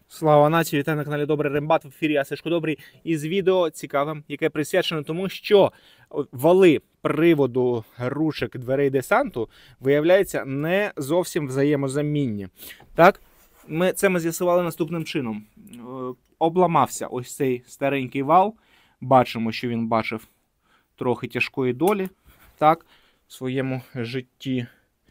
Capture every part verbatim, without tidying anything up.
Слава нації, вітаю на каналі Добрий Рембат, в ефірі я Сашко Добрий із відео цікавим, яке присвячено тому, що вали приводу ручок дверей десанту виявляються не зовсім взаємозамінні. Так, ми, це ми з'ясували наступним чином. Обламався ось цей старенький вал, бачимо, що він бачив трохи тяжкої долі, так, в своєму житті.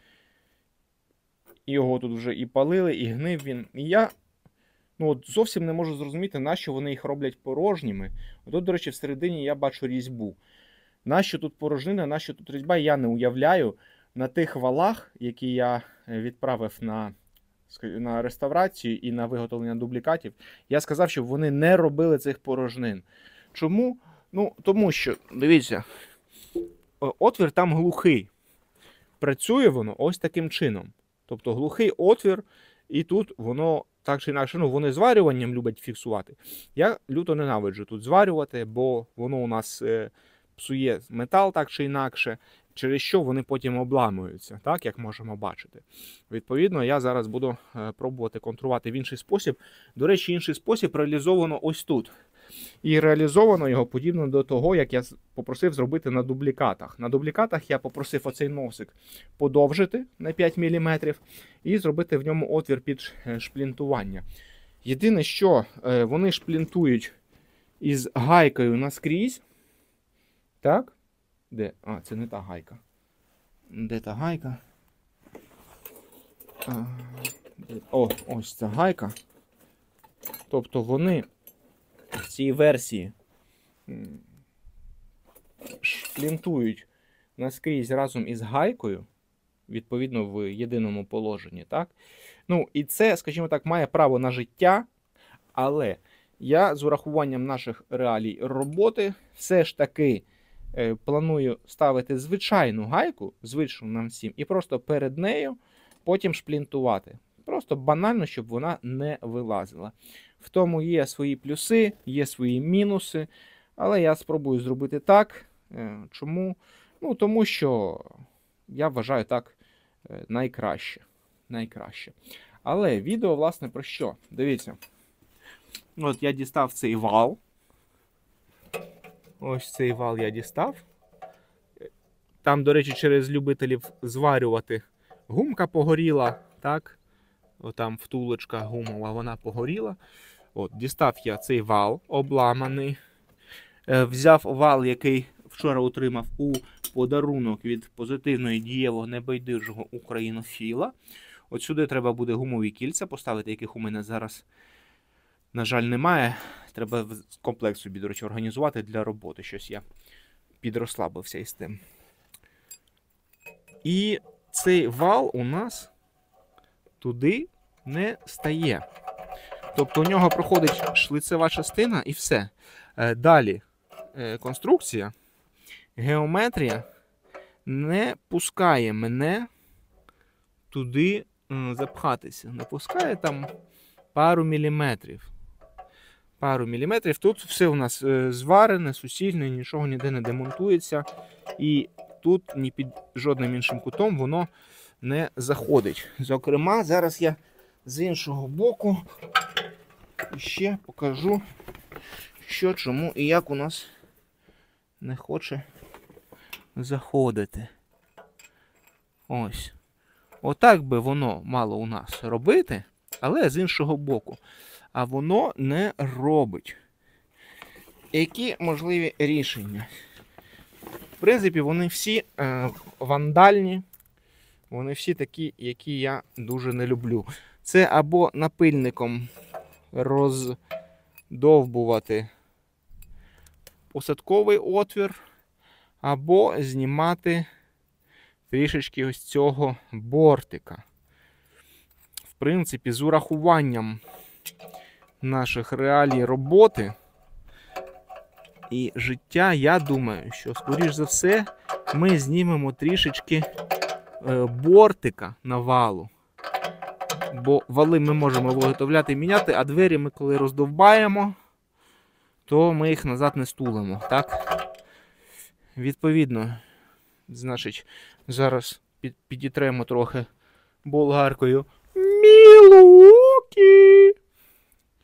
Його тут вже і палили, і гнив він. І я ну, от зовсім не можу зрозуміти, нащо вони їх роблять порожніми. Тут, до речі, всередині я бачу різьбу. Нащо тут порожнина, нащо тут різьба, я не уявляю. На тих валах, які я відправив на, на реставрацію і на виготовлення дублікатів, я сказав, щоб вони не робили цих порожнин. Чому? Ну, тому що, дивіться, отвір там глухий. Працює воно ось таким чином. Тобто глухий отвір, і тут воно так чи інакше, ну, вони зварюванням люблять фіксувати. Я люто ненавиджу тут зварювати, бо воно у нас е, псує метал так чи інакше, через що вони потім обламуються, так, як можемо бачити. Відповідно, я зараз буду е, пробувати контрувати в інший спосіб. До речі, інший спосіб реалізовано ось тут. І реалізовано його подібно до того, як я попросив зробити на дублікатах. На дублікатах я попросив оцей носик подовжити на п'ять міліметрів і зробити в ньому отвір під шплінтування. Єдине, що вони шплінтують із гайкою наскрізь. Так? Де? А, це не та гайка. Де та гайка? О, ось ця гайка. Тобто вони в цій версії шплінтують наскрізь разом із гайкою, відповідно в єдиному положенні, так? Ну, і це, скажімо так, має право на життя, але я з урахуванням наших реалій роботи все ж таки е, планую ставити звичайну гайку, звичну нам всім, і просто перед нею потім шплінтувати. Просто банально, щоб вона не вилазила. В тому є свої плюси, є свої мінуси, але я спробую зробити так. Чому? Ну, тому що я вважаю так найкраще. найкраще. Але відео, власне, про що? Дивіться. От я дістав цей вал. Ось цей вал я дістав. Там, до речі, через любителів зварювати гумка погоріла, так? Отам втулочка гумова, вона погоріла. От, дістав я цей вал обламаний. Е, взяв вал, який вчора отримав у подарунок від позитивної дієвого небайдужого українофіла. От сюди треба буде гумові кільця поставити, яких у мене зараз, на жаль, немає. Треба комплект собі, до речі, організувати для роботи. Щось я підрослабився із тим. І цей вал у нас туди не стає. Тобто у нього проходить шлицева частина і все. Далі конструкція, геометрія не пускає мене туди запхатися. Не пускає там пару міліметрів. Пару міліметрів. Тут все у нас зварене, сусільне, нічого ніде не демонтується. І тут ні під жодним іншим кутом воно не заходить. Зокрема, зараз я з іншого боку ще покажу, що, чому і як у нас не хоче заходити. Ось. Отак би воно мало у нас робити, але з іншого боку. А воно не робить. Які можливі рішення? В принципі, вони всі е, вандальні. Вони всі такі, які я дуже не люблю. Це або напильником роздовбувати посадковий отвір, або знімати трішечки ось цього бортика. В принципі, з урахуванням наших реалій роботи і життя, я думаю, що, скоріш за все, ми знімемо трішечки бортика на валу. Бо вали ми можемо виготовляти і міняти, а двері ми коли роздовбаємо, то ми їх назад не стулимо. Так? Відповідно, значить, зараз під, підітремо трохи болгаркою Мілукі.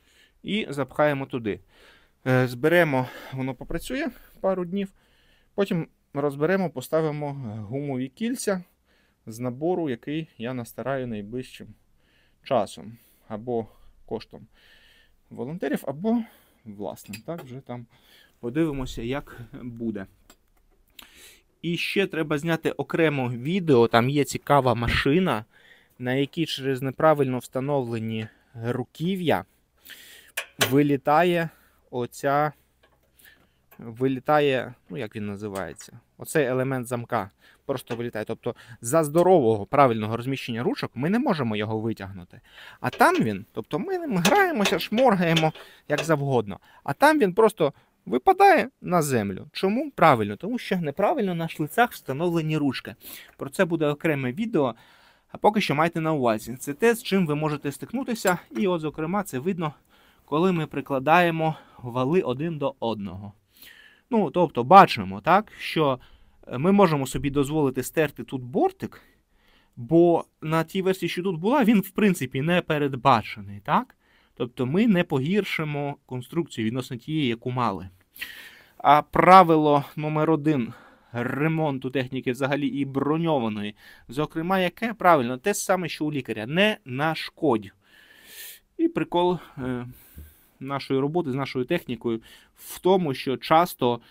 і запхаємо туди. Зберемо, воно попрацює пару днів, потім розберемо, поставимо гумові кільця з набору, який я настараю найближчим часом, або коштом волонтерів, або власним. Так, вже там подивимося, як буде. І ще треба зняти окремо відео, там є цікава машина, на якій через неправильно встановлені руків'я вилітає оця, вилітає, ну як він називається, оцей елемент замка просто вилітає. Тобто за здорового, правильного розміщення ручок ми не можемо його витягнути. А там він, тобто ми ним граємося, шморгаємо, як завгодно. А там він просто випадає на землю. Чому? Правильно, тому що неправильно на шлицях встановлені ручки. Про це буде окреме відео, а поки що майте на увазі. Це те, з чим ви можете стикнутися, і от, зокрема, це видно, коли ми прикладаємо вали один до одного. Ну, тобто, бачимо, так, що ми можемо собі дозволити стерти тут бортик, бо на тій версії, що тут була, він, в принципі, не передбачений, так? Тобто ми не погіршимо конструкцію відносно тієї, яку мали. А правило номер один ремонту техніки взагалі і броньованої, зокрема, яке? Правильно, те саме, що у лікаря. Не нашкодь. І прикол е, нашої роботи з нашою технікою в тому, що часто,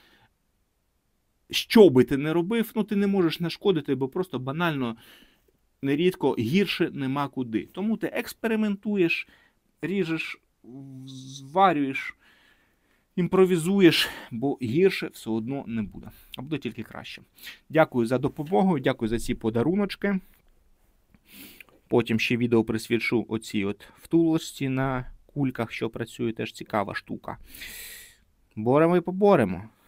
що би ти не робив, ну ти не можеш нашкодити, бо просто банально, нерідко гірше нема куди. Тому ти експериментуєш, ріжеш, зварюєш, імпровізуєш, бо гірше все одно не буде. А буде тільки краще. Дякую за допомогу, дякую за ці подаруночки. Потім ще відео присвячу оцій от втулості на кульках, що працює, теж цікава штука. Боремо і поборемо.